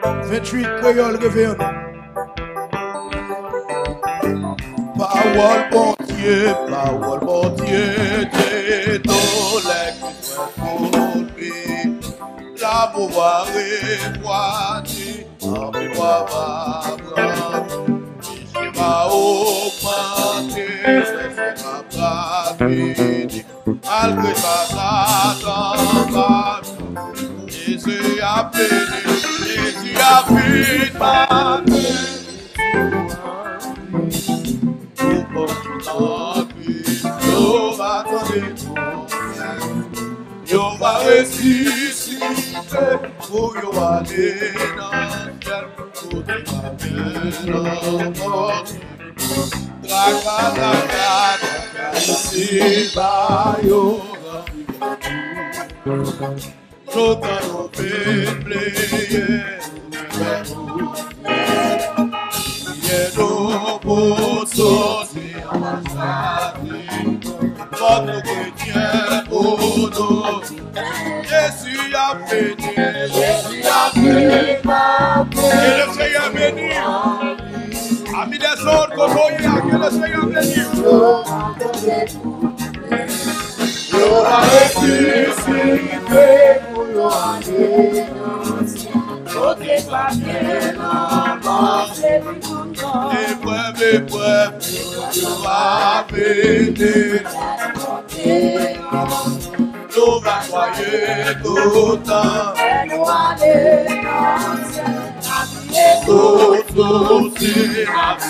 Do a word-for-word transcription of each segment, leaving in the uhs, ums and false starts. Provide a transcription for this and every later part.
vingt-huit créole réveillons. Parole bon Dieu, parole bon Dieu, t'es dans les la pouvoir évoiter, en mémoire Abraham, il va augmenter, c'est ma pratique, malgré sa Satan, Jésus a béni, Jésus a béni ma vie. Yo va ressusciter pour yo aller dans quel côté va bien mort. Traca traca traca ici va yo. J'entends nos péplés. Nos potos et votre chrétien pour nous. Jésus a béni, Jésus a béni, et le Seigneur béni. Amis des autres, que le Seigneur béni. Nous va ressusciter pour nous aller. Épreuve, épreuve, nous va bénir. Nous va croire tout le temps. Tout, tout, c'est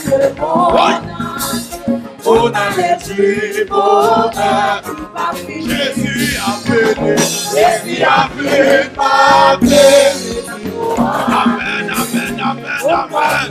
on a les bonheur. Jésus a béni, Jésus a béni. Amen, amen, amen, amen.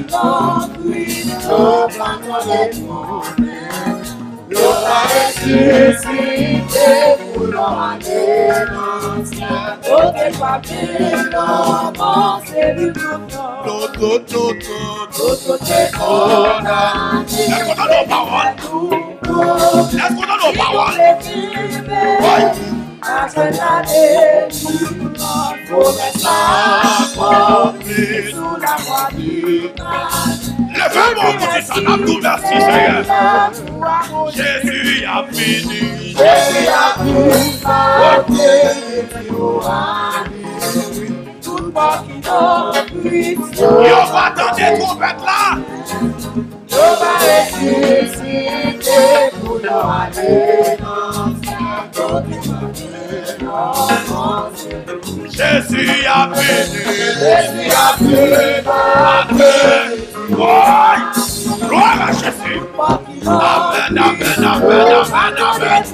Nous va ressusciter pour nous aller dans le ciel. Oh, t'es pas bien, non, c'est du tout. Tout, tout, tout, tout, tout, t'es condamné. Est-ce qu'on a nos paroles? Est-ce qu'on a nos paroles? Oui. Parce que la délivrance pour être accomplie sous la voie du Christ. Levez-moi pour dire ça, nous merci Seigneur. Jésus a fini, Jésus a fini, tout le monde qui nous puisse. On va attendre des trompettes là. On va ressusciter pour nous aller dans Jésus a béni, Jésus a béni, gloire à Jésus. Amen, amen, amen, amen, amen.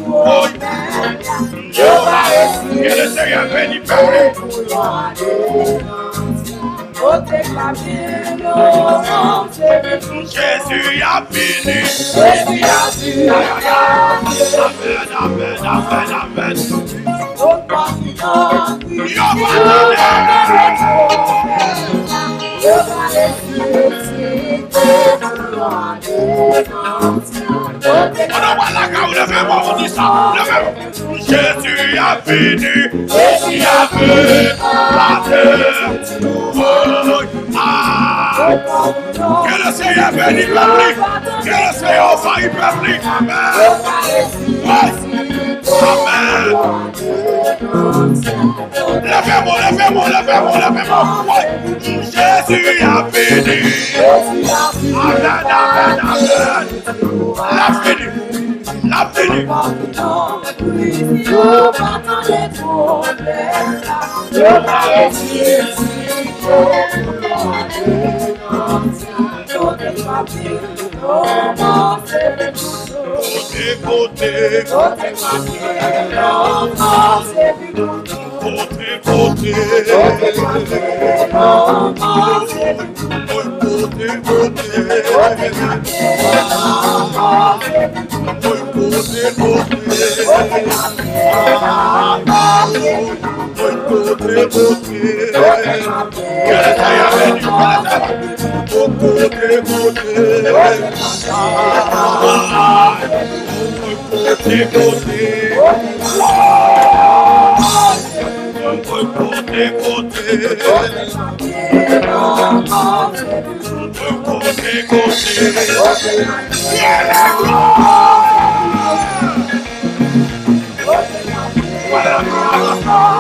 Que le Seigneur bénisse, peuple. Jésus a béni, Jésus a béni. Amen, amen, amen, amen. Jésus a béni, Jésus a béni. Que le Seigneur bénisse, que le Seigneur faille, peuple. Amen. Amen. Levez-moi, levez-moi, levez-moi, levez-moi. Jésus a béni. Amen, amen, amen. La béni, la béni. Côté, côté, côté, côté, côté, What